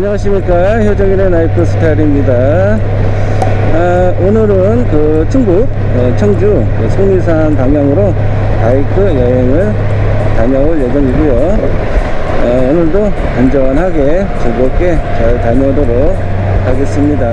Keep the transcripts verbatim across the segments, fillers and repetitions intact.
안녕하십니까, 효정인의 라이프 스타일입니다. 아, 오늘은 그 충북 어, 청주 그 속리산 방향으로 바이크 여행을 다녀올 예정이고요. 어, 오늘도 안전하게 즐겁게 잘 다녀오도록 하겠습니다.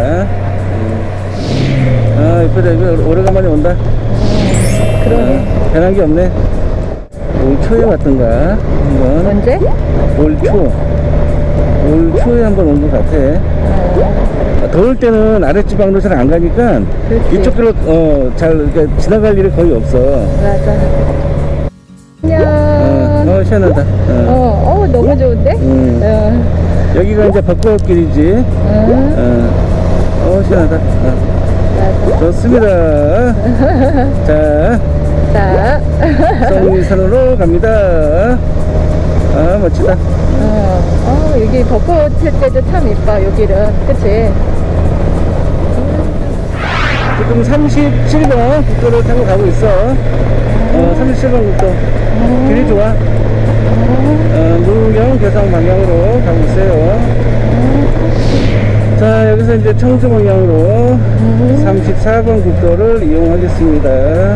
음. 아, 이쁘다. 이거 오래간만에 온다. 그러네. 아, 변한 게 없네. 올 초에 왔던가 한번. 언제? 올 초. 올 초에 한번 온 것 같아. 아, 더울 때는 아랫지방으로 잘 안 가니까 그렇지. 이쪽 길로 어, 잘 그러니까 지나갈 일이 거의 없어. 맞아. 안녕. 어, 어 시원하다. 어, 어. 어, 너무 좋은데? 음. 어. 여기가 이제 벚꽃길이지. 응. 어, 어 시원하다. 어. 맞아. 좋습니다. 자, 자. 속리산으로 갑니다. 아, 멋지다. 어, 어, 여기 벚꽃 필 때도 참 이뻐, 여기는. 그치? 지금 삼십칠 번 국도를 타고 가고 있어. 어, 삼십칠 번 국도. 길이 좋아. 어, 문경 괴산 방향으로 가고 있어요. 자, 여기서 이제 청주 방향으로 삼십사 번 국도를 이용하겠습니다.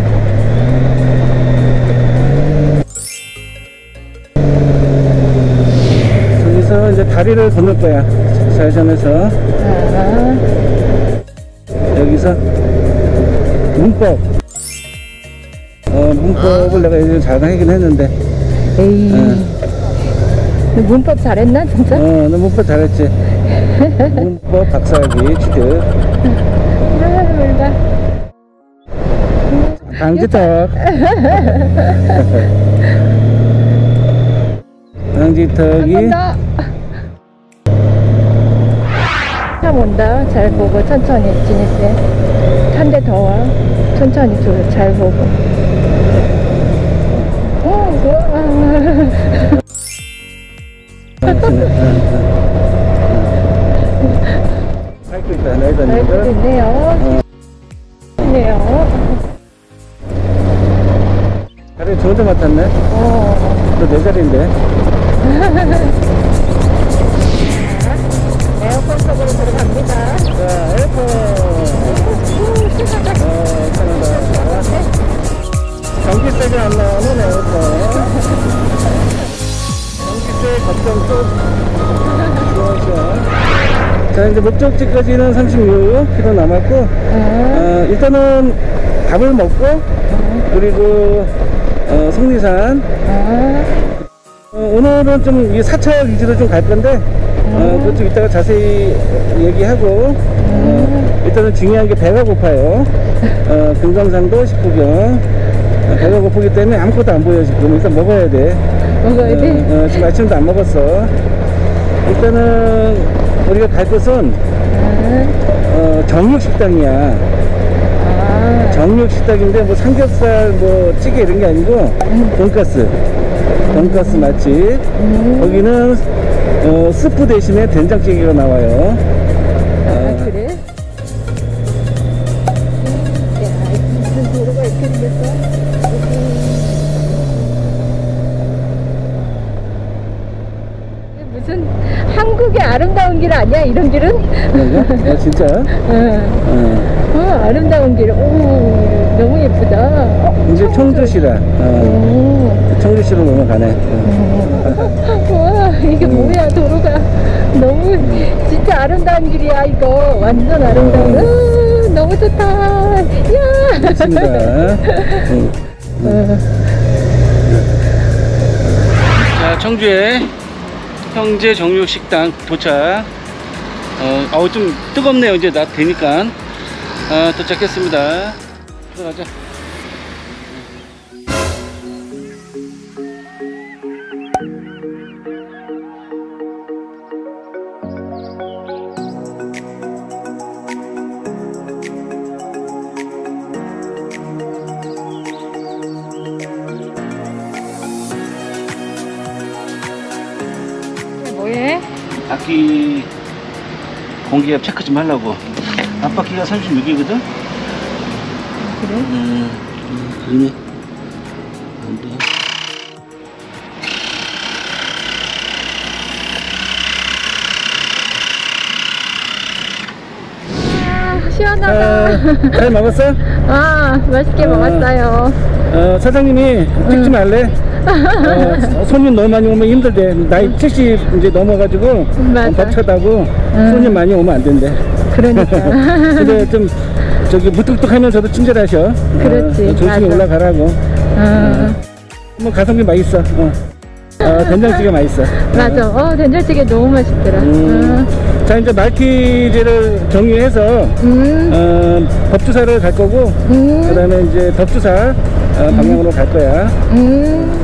여기서 이제 다리를 건널 거야. 좌회전해서. 아, 여기서 문법. 어, 문법을 내가 이제 잘 하긴 했는데. 에이. 어. 너 문법 잘했나, 진짜? 어, 너 문법 잘했지. 문법 박사학위 취득. 아, 몰라. 방지턱. 방지턱이. 한 번 더. 참 온다. 잘 보고 천천히 지낼게. 한 대 더 와. 천천히 줘. 잘 보고. 어, 우와. 밟고 있다, 나이다, 잘 보고 있네요. 있네요. 다리 좋은 데 맡았네. 어. 또 내 자리인데. 에어컨 속으로 들어갑니다. 자, 에어컨. 어, 편하다. 전기세가 안 나오는 에어컨. 전기세 걱정 또. 시원시원. 자, 이제 목적지까지는 삼십육 킬로미터 남았고, 어, 일단은 밥을 먹고, 그리고 어, 속리산. 어, 오늘은 좀 이 사차 위주로 좀 갈 건데, 어, 그쪽 이따가 자세히 얘기하고, 어, 일단은 중요한 게 배가 고파요. 어, 금강산도 식후경. 어, 배가 고프기 때문에 아무것도 안 보여 지금. 일단 먹어야 돼. 먹어야 돼? 어, 어, 지금 아침도 안 먹었어. 일단은 우리가 갈 곳은 어, 정육식당이야. 아. 정육식당인데 뭐 삼겹살 뭐 찌개 이런 게 아니고 돈가스. 돈가스 맛집. 음. 거기는 어, 스프 대신에 된장찌개가 나와요. 아, 어, 그래? 야, 무슨 도로가 이렇게 생겼어? 이게 무슨 한국의 아름다운 길 아니야, 이런 길은? 그런가? 아, 진짜? 응. 어. 어, 아름다운 길. 오, 너무 예쁘다. 어, 이제 청주시라. 어, 오. 청주시로 넘어가네. 어. 와, 이게 뭐야, 도로가. 너무, 진짜 아름다운 길이야, 이거. 완전 아름다운. 아, 너무 좋다. 야! 좋습니다. 응. 어. 자, 청주에 형제 정육식당 도착. 어, 아우 좀 뜨겁네요. 이제 낮 되니까. 아, 도착했습니다. 들어가자. 뭐해? 바퀴 공기압 체크 좀 하려고. 앞바퀴가 삼십육이거든? 그래? 음, 음, 안 돼. 시원하다. 어, 잘 먹었어? 아, 맛있게 어. 먹었어요. 어, 사장님이 찍지 말래. 어, 손님 너무 많이 오면 힘들대. 나이 칠십 이제 넘어가지고 맞아. 벅차다고 손님 많이 오면 안 된대. 그러니까. 근데 좀 저기 무뚝뚝하면서도 친절하셔. 그렇지, 어, 조심히 맞아. 올라가라고. 어. 뭐 가성비 맛있어. 어. 어, 된장찌개 맛있어. 맞아. 어, 된장찌개 너무 맛있더라. 음. 어. 자, 이제 말티즈를 정리해서 음. 어, 법주사를 갈 거고, 음. 그 다음에 이제 덕주사 어, 방향으로 갈 거야. 음.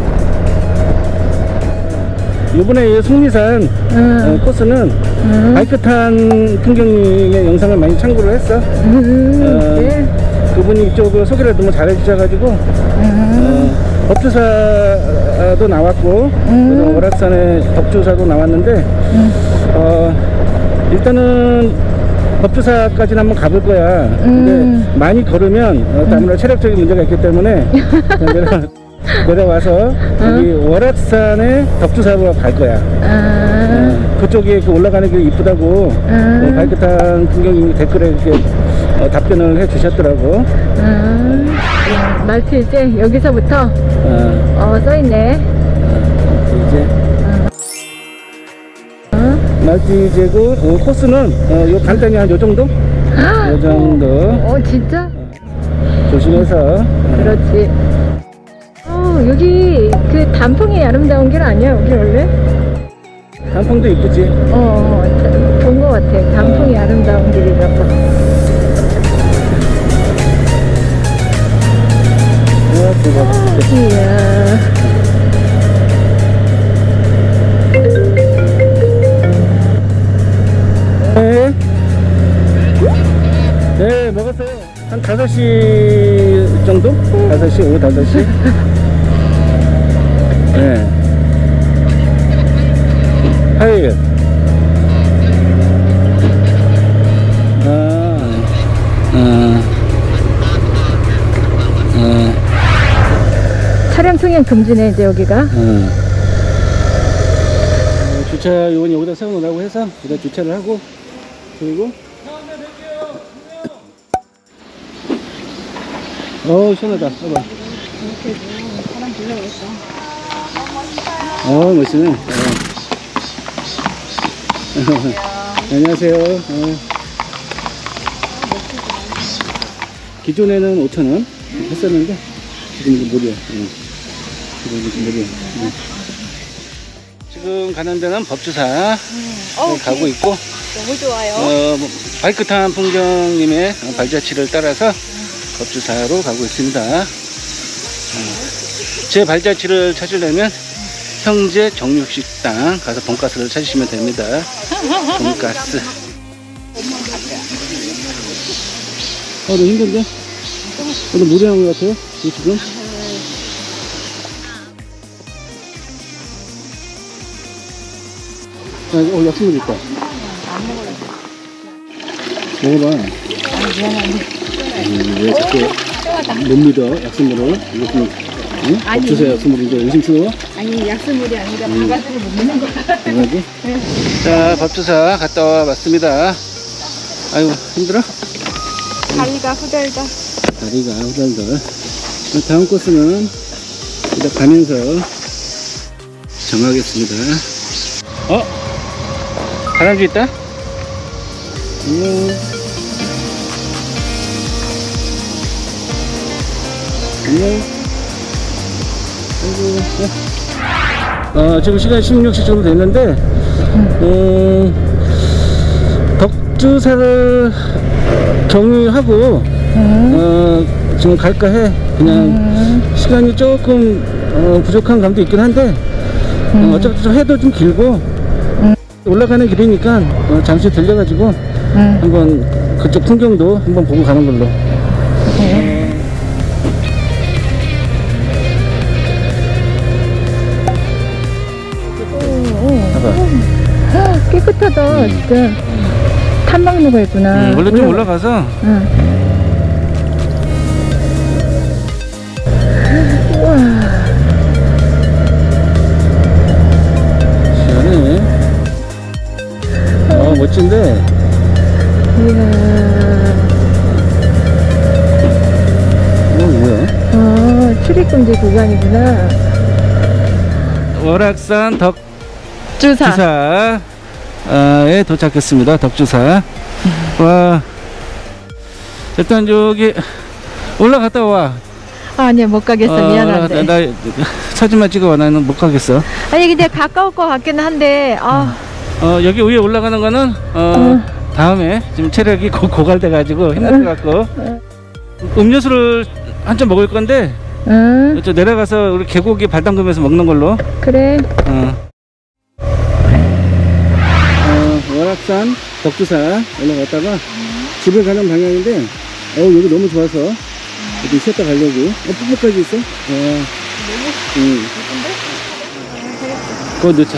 이번에 이 속리산 음. 어, 코스는 음. 바이크탄 풍경님의 영상을 많이 참고를 했어. 음. 어, 네. 그분이 이쪽을 소개를 너무 잘해주셔가지고 음. 어, 법주사도 나왔고 음. 그리고 월악산에 덕주사도 나왔는데 음. 어, 일단은 법주사까지는 한번 가볼 거야. 음. 근데 많이 걸으면 어, 아무래도 체력적인 문제가 있기 때문에 내가 내려와서 여기 월악산에 덕주사로 갈 거야. 아. 어, 그쪽에 그 올라가는 길이 이쁘다고 아. 어, 바이크탄 풍경이 댓글에 이렇게 어, 답변을 해 주셨더라고. 아. 말티즈 여기서부터 어, 어, 써있네. 어, 이제 어? 말티제고 어, 코스는 어, 요 간단히 한 요 정도? 요 정도 어, 진짜? 조심해서 어, 그렇지. 어, 여기 그 단풍이 아름다운 길 아니야, 여기 원래? 단풍도 이쁘지? 어, 본 것 같아. 단풍이 어. 아름다운 길이라고. 어, 그거. 이야. 네. 네, 먹었어요. 한 다섯 시 정도? 다섯 시, 오후 다섯 시? 네. 화요일. 아, 아, 아, 차량 통행 금지네, 이제 여기가. 아. 어, 주차 요건 여기다 세워놓으라고 해서 여기다 주차를 하고 그리고 어 시원하다. 봐봐. 사람 불러오겠어. 어 멋지네. 어. 안녕하세요. 어. 기존에는 오천 원 했었는데 지금 이제 무료. 어. 지금 이제 무료. 어. 지금 가는 데는 법주사 어, 가고 있고 너무 좋아요. 어, 뭐, 바이크탄 풍경님의 발자취를 따라서 법주사로 가고 있습니다. 어, 제 발자취를 찾으려면 형제 정육식당 가서 돈가스를 찾으시면 됩니다. 돈가스. 어, 너 힘든데? 어, 너 무리한 것 같아요? 이 지금? 야, 어, 약수물 있다. 안 먹을래. 먹어봐. 아, 미안한데. 음, 왜 자꾸 못 믿어, 약수물을? 이거 좀, 응? 아니. 법주사 약수물인데 의심스러워? 아니, 약수물이 아니라 음. 바가지를 못 먹는 거야. 바가지? 자, 법주사 갔다 왔습니다. 아이고, 힘들어? 다리가 후덜덜. 다리가 후덜덜. 다음 코스는 일단 가면서 정하겠습니다. 어? 바람쥐 있다? 안녕. 안녕. 아이고, 네. 어, 지금 시간 십육 시 정도 됐는데, 음, 덕주사를 경유하고, 음. 어, 지금 갈까 해. 그냥 음. 시간이 조금 어, 부족한 감도 있긴 한데, 음. 어, 어차피 좀 해도 좀 길고, 음. 올라가는 길이니까 어, 잠시 들려가지고 음. 한번 그쪽 풍경도 한번 보고 가는 걸로. 네. 봐봐. 깨끗하다, 진짜. 탐방로가 있구나. 음, 원래 좀 올라가- 올라가서 응. 우와. 시원해. 어, 멋진데. 이야. 출입금지 구간이구나. 월악산 주사. 덕주사에 도착했습니다. 덕주사. 와, 일단 여기 올라갔다 와. 아, 아니야, 못 가겠어. 어, 미안한데. 나, 나 사진만 찍어. 나는 못 가겠어. 아니, 근데 가까울 것 같긴 한데, 아. 어, 여기 위에 올라가는 거는 어, 다음에 지금 체력이 고, 고갈돼 가지고 힘들 것 같고 음료수를 한 잔 먹을 건데 응, 저 내려가서 우리 계곡에 발 담그면서 먹는 걸로. 그래. 어. 어, 월악산 덕주사 올라갔다가 집에 가는 방향인데 어 여기 너무 좋아서 어디 쉬었다 가려고. 어 뽀뽀까지 있어? 와. 응. 그거 넣자.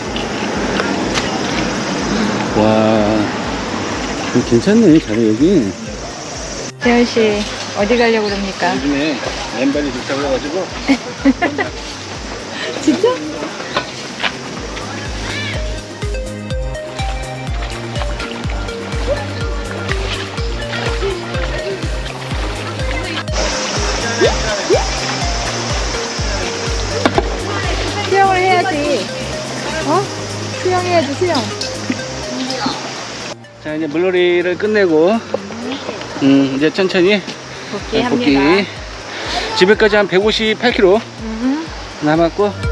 와, 이거 괜찮네. 자료 여기. 재현 씨, 어디 가려고 그럽니까? 요즘에 왼발이 좋다고 해가지고. 진짜? 수영을 해야지. 어? 수영해야지, 수영. 자, 이제 물놀이를 끝내고, 음, 이제 천천히 복귀합니다. 복귀. 집에까지 한 백오십팔 킬로미터 음. 남았고,